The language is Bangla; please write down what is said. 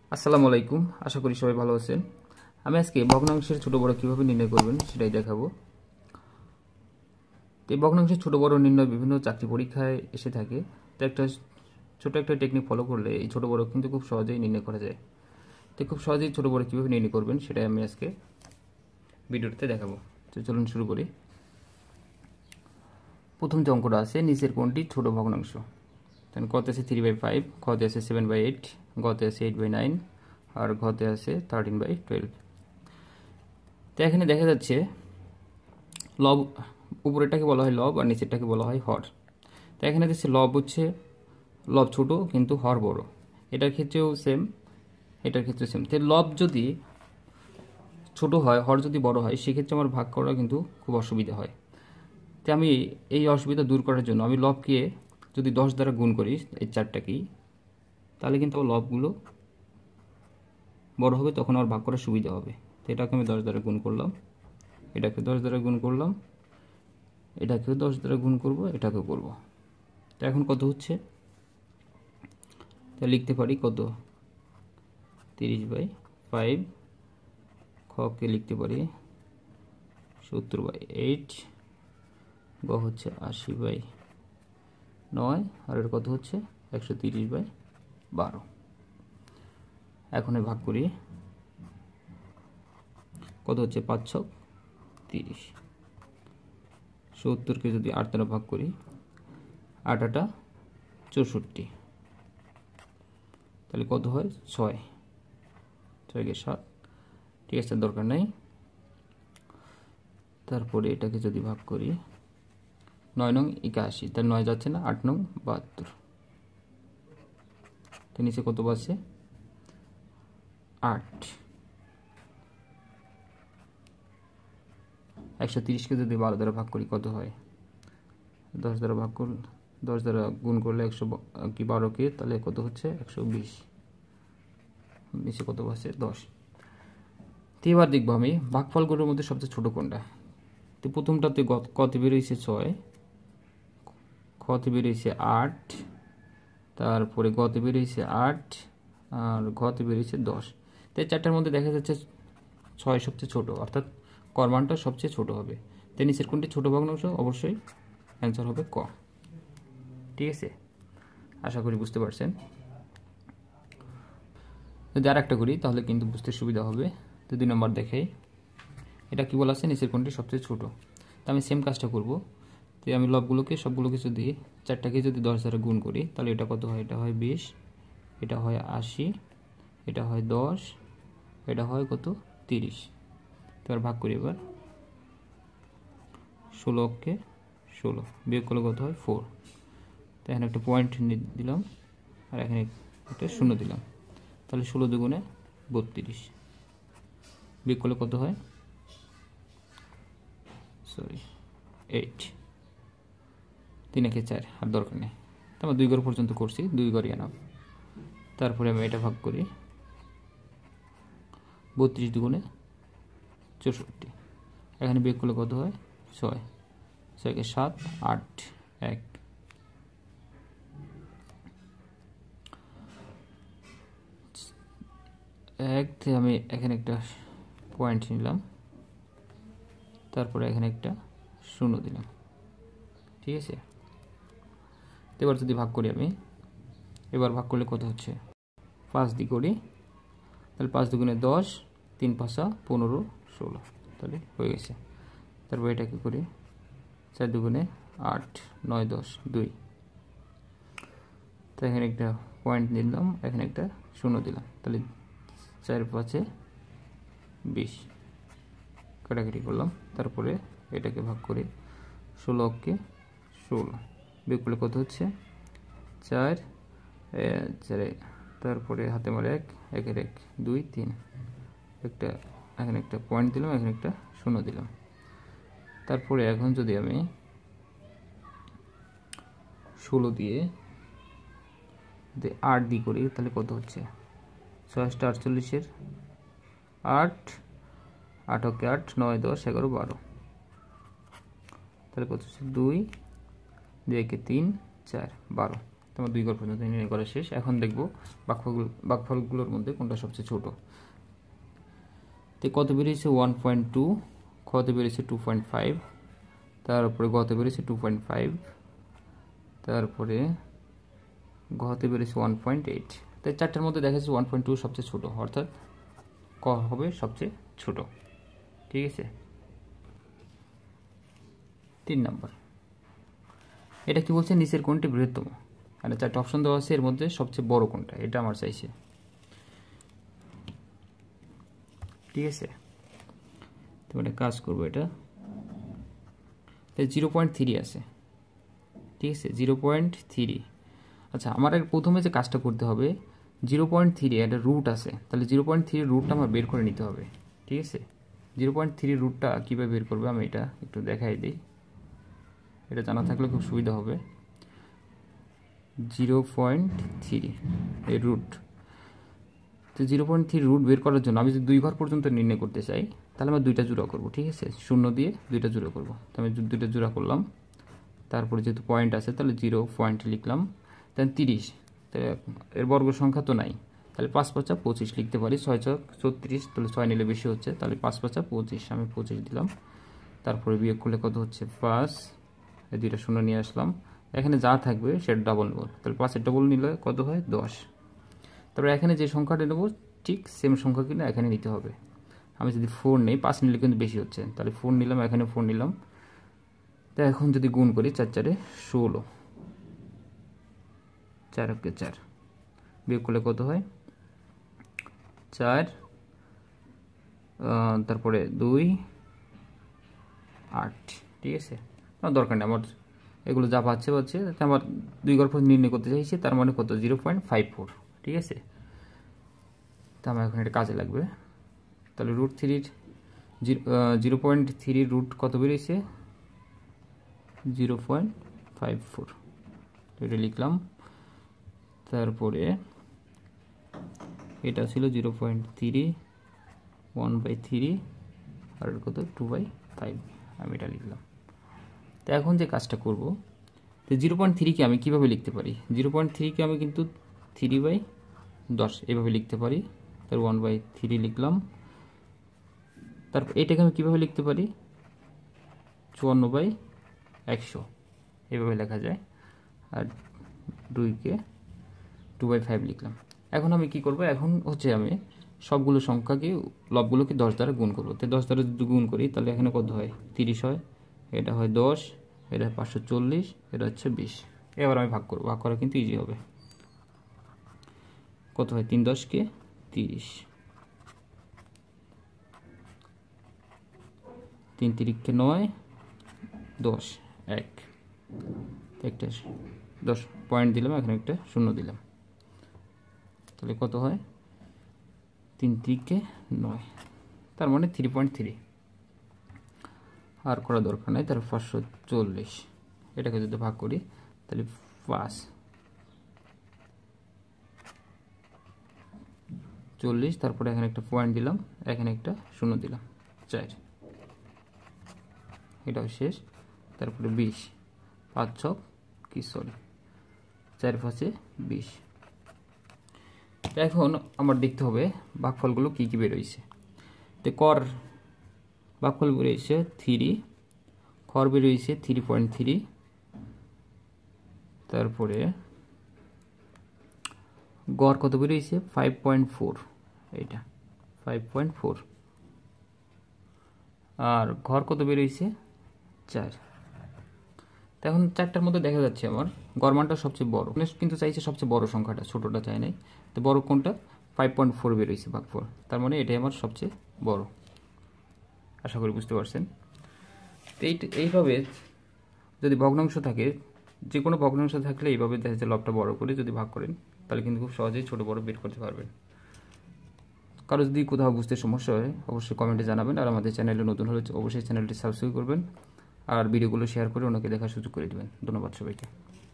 আসসালামু আলাইকুম, আশা করি সবাই ভালো আছেন। আমি আজকে ভগ্নাংশের ছোট বড় কিভাবে নির্ণয় করবেন সেটাই দেখাবো। এই ভগ্নাংশের ছোট বড় নির্ণয় বিভিন্ন চাকরি পরীক্ষায় এসে থাকে। তো ছোট একটা টেকনিক ফলো করলে এই ছোট বড় কিন্তু খুব সহজেই নির্ণয় করা যায়। তো খুব সহজেই ছোট বড় কিভাবে নির্ণয় করবেন সেটাই আমি আজকে ভিডিওতে দেখাবো। তো চলুন শুরু করি। প্রথম যে অঙ্কটা আছে, নিচের কোনটি ছোট ভগ্নাংশ? কতে আছে 3/5, খতে আছে 7/8, গতে আছে 8/9 আর ঘতে আছে 13/12। তো এখানে দেখা যাচ্ছে লব, উপরেরটাকে বলা হয় লব আর নিচেরটাকে বলা হয় হর। তো এখানে দেখছি লব হচ্ছে লব ছোট কিন্তু হর বড়, এটার ক্ষেত্রেও সেম, এটার ক্ষেত্রে সেম। তো লব যদি ছোট হয়, হর যদি বড় হয়, সেক্ষেত্রে আমার ভাগ করা কিন্তু খুব অসুবিধা হয়। তো আমি এই অসুবিধা দূর করার জন্য আমি লবকে যদি 10 দ্বারা গুণ করি, এই চারটাকেই, তাহলে কিন্তু লবগুলো বড় হবে, তখন আমার ভাগ করার সুবিধা হবে। তো এটাকে আমি 10 দ্বারা গুণ করলাম, এটাকে 10 দ্বারা গুণ করলাম, এটাকেও 10 দ্বারা গুণ করব, এটাকেও করব। তো এখন কত হচ্ছে? তা লিখতে পারি কত, 30/5। খকে লিখতে পারি 70/8, গ হচ্ছে 80/9 আর এর কত হচ্ছে 130/12। এখন ভাগ করি, কত হচ্ছে 5 × 30। 70কে যদি 8 দ্বারা ভাগ করি, 8 × 8 = 64, তাহলে কত হয় 6, 6 × 7। ঠিক আছে, দরকার নাই। তারপরে এটাকে যদি ভাগ করি, 9 নং 81, তার 9 যাচ্ছে না, 8 নং 72। তো নিচে কত পাচ্ছে 8। 130কে যদি 12 দ্বারা ভাগ করি কত হয়, 10 দ্বারা ভাগ করলে, 10 দ্বারা গুণ করলে 12কে, তাহলে কত হচ্ছে 120। নিচে কত পাচ্ছে 10। তো এবার দেখবো আমি ভাগফলগুলোর মধ্যে সবচেয়ে ছোট কোনটা। তো প্রথমটাতে কত বেরিয়েছে 6, খতে বেরিয়েছে 8, তারপরে গতে বেরিয়েছে 8 আর ঘতে বেরিয়েছে 10। তো এই চারটার মধ্যে দেখা যাচ্ছে 6 সবচেয়ে ছোট, অর্থাৎ কর্মানটা সবচেয়ে ছোট হবে। তো নিচের কোনটি ছোট ভগ্নাংশ? অবশ্যই অ্যান্সার হবে ক। ঠিক আছে, আশা করি বুঝতে পারছেন। যদি আর একটা করি তাহলে কিন্তু বুঝতে সুবিধা হবে। তো 2 নম্বর দেখাই, এটা কি বলা আছে, নিচের কোনটি সবচেয়ে ছোট। তো আমি সেম কাজটা করব। তো আমি লবগুলোকে সবগুলোকে যদি চারটাকে যদি 10 দ্বারা গুণ করি, তাহলে এটা কত হয়, এটা হয় 20, এটা হয় 80, এটা হয় 10, এটা হয় কত 30। এবার ভাগ করি। এবার 16কে 16 বিয়োগ করলে কত হয় 4। তো এখানে একটা পয়েন্ট দিলাম আর এখানে একটা শূন্য দিলাম, তাহলে 16 দুগুণে 32, বিয়োগ করলে কত হয় 8। 3 একে 4, আর দরকার নেই। তো আমরা 2 ঘর পর্যন্ত করছি, 2 ঘরই আনাব। তারপরে আমি এটা ভাগ করি, 32 দুগুণে 64, এখানে বিয়োগ করলে কত হয় 6, 6 কে 7, 8, 1। আমি এখানে একটা পয়েন্ট নিলাম, তারপরে এখানে একটা শূন্য দিলাম। ঠিক আছে, এবার যদি ভাগ করি আমি, এবার ভাগ করলে কত হচ্ছে 5 দিয়ে করি, তাহলে 5 দুগুণে 10, 3 × 5 = 15, 16, তাহলে হয়ে গেছে। তারপর এটাকে করি 4 দুগুণে 8, 9, 10, 2। তো এখানে একটা পয়েন্ট দিলাম, এখানে একটা শূন্য দিলাম, তাহলে 4 × 5 = 20, কাটাকাটি করলাম। তারপরে এটাকে ভাগ করি, 16কে 16 বিয়োগ করলে কত হচ্ছে 4, 4, তারপরে হাতে মারে 1, 1 এর 1, 2, 3, একটা এখানে একটা পয়েন্ট দিলাম, এখানে একটা শূন্য দিলাম। তারপরে এখন যদি আমি 16 দিয়ে 8 দিয়ে করি, তাহলে কত হচ্ছে 6 × 48, 8, 8 × 8, 9, 10, 11, 12, তাহলে কত হচ্ছে 2, 2 × 3, 4, 12। তোমার 2 ঘর পর্যন্ত নির্ণয় করা শেষ। এখন দেখব ভাগফলগুলোর মধ্যে কোনটা সবচেয়ে ছোট। তো কত বেরিয়েছে 1.2, খতে বেরিয়েছে 2.5, তারপরে গতে বেরিয়েছে 2.5, তারপরে ঘতে বেরিয়েছে 1.8। তাই চারটার মধ্যে দেখা যাচ্ছে 1.2 সবচেয়ে ছোট, অর্থাৎ ক হবে সবচেয়ে ছোট। ঠিক আছে। 3 নম্বর, এটা কি বলছে, নিচের কোনটি বৃহত্তম। মানে 4টা অপশন দেওয়া আছে, এর মধ্যে সবচেয়ে বড় কোনটা, এটা আমার চাইছে। ঠিক আছে, তো এটা কাজ করবো, এটা 0.3 আছে। ঠিক আছে, 0.3। আচ্ছা, আমার প্রথমে যে কাজটা করতে হবে, 0.3 একটা রুট আছে, তাহলে 0.3 রুটটা আমার বের করে নিতে হবে। ঠিক আছে, 0.3 রুটটা কীভাবে বের করবে আমি এটা একটু দেখাই দিই, এটা জানা থাকলে খুব সুবিধা হবে। 0.3 এই রুট, তো 0.3 রুট বের করার জন্য আমি যদি 2 ঘর পর্যন্ত নির্ণয় করতে চাই, তাহলে আমি 2টা জোড়া করব। ঠিক আছে, 0 দিয়ে 2টা জোড়া করব। তো আমি 2টা জোড়া করলাম, তারপরে যেহেতু পয়েন্ট আছে তাহলে 0 পয়েন্ট লিখলাম, দেন 30, এর বর্গ সংখ্যা তো নাই, তাহলে 5 5 25 লিখতে পারি। 6 6 36, তাহলে 6 নিলে বেশি হচ্ছে, তাহলে 5 5 25, আমি 25 দিলাম। তারপরে বিয়োগ করলে কত হচ্ছে 5, এই 2টা 0 নিয়ে আসলাম, এখানে যা থাকবে সেটা ডাবল নেব, তাহলে 5-এর ডাবল নিলে কত হয় 10। তারপরে এখানে যে সংখ্যাটা নেব ঠিক সেম সংখ্যা কিনা এখানে নিতে হবে। আমি যদি 4 নেই, 5 নিলে কিন্তু বেশি হচ্ছে, তাহলে 4 নিলাম, এখানে 4 নিলাম। তো এখন যদি গুণ করি 4 4 16, 4 × 4, বিয়োগ করলে কত হয় 4, তারপরে 2 8। ঠিক আছে, আমার দরকার নেই, আমার এগুলো যা পাচ্ছে আমার 2 ঘর পর্যন্ত নির্ণয় করতে চাইছি, তার মানে কত 0.54। ঠিক আছে, তো আমার এখন এটা কাজে লাগবে। তাহলে √3 0.3 রুট কত বেরিয়েছে 0.54, এটা লিখলাম। তারপরে এটা ছিল 0.3, 1/3, আর কত 2/5, আমি এটা লিখলাম। তো এখন যে কাজটা করব, তো 0.3কে আমি কিভাবে লিখতে পারি, 0.3কে আমি কিন্তু 3/10 এভাবে লিখতে পারি। তার 1/3 লিখলাম। তারপর এটাকে আমি কীভাবে লিখতে পারি 54/100 এভাবে লেখা যায়। আর 2কে 2/5 লিখলাম। এখন আমি কি করব, এখন হচ্ছে আমি সবগুলো সংখ্যাকে লবগুলোকে 10 দ্বারা গুণ করব। তো 10 দ্বারা যদি গুণ করি তাহলে এখানে কত হয় 30 হয়, এটা হয় 10, এটা 540, এটা হচ্ছে 20। এবার আমি ভাগ করব, ভাগ করা কিন্তু ইজি হবে। কত হয় 3 10 কে 30, 3 3 কে 9, 10 1, একটা 10 পয়েন্ট দিলাম, এখানে একটা 0 দিলাম, তাহলে কত হয় 3 3 কে 9, তার মানে 3.3। আর করা দরকার নাই, তার 540, এটাকে যদি ভাগ করি তাহলে 540, তারপরে এখানে একটা পয়েন্ট দিলাম, এখানে একটা 0 দিলাম, 4, এটাও শেষ। তারপরে 20, 5 6 কি সরি 4 5 20। এখন আমার দেখতে হবে ভাগফলগুলো কী কী বেরোইছে। তো কর ভাগফল বেরোইছে 3, খর বেরোইছে 3.3, তারপরে গড় কত বেরোইছে 5.4, এইটা 5.4, আর ঘর কত বেরোইছে 4। তো এখন 4টার মধ্যে দেখা যাচ্ছে আমার গড় মানটা সবচেয়ে বড়, কিন্তু চাইছে সবচেয়ে বড় সংখ্যাটা, ছোটটা চাই নাই। তো বড় কোনটা 5.4 বেরোইছে ভাগফল, তার মানে এটাই আমার সবচেয়ে বড়। আশা করি বুঝতে পারছেন। তো এইভাবে যদি ভগ্নাংশ থাকে, যে কোনো ভগ্নাংশ থাকলে এইভাবে দেখা যাচ্ছে লবটা বড় করে যদি ভাগ করেন, তাহলে কিন্তু খুব সহজেই ছোট বড় বের করতে পারবেন। কারো যদি কোথাও বুঝতে সমস্যা হয় অবশ্যই কমেন্টে জানাবেন, আর আমাদের চ্যানেলে নতুন হলে অবশ্যই চ্যানেলটি সাবস্ক্রাইব করবেন, আর ভিডিওগুলো শেয়ার করে অন্যকে দেখার সুযোগ করে দেবেন। ধন্যবাদ সবাইকে।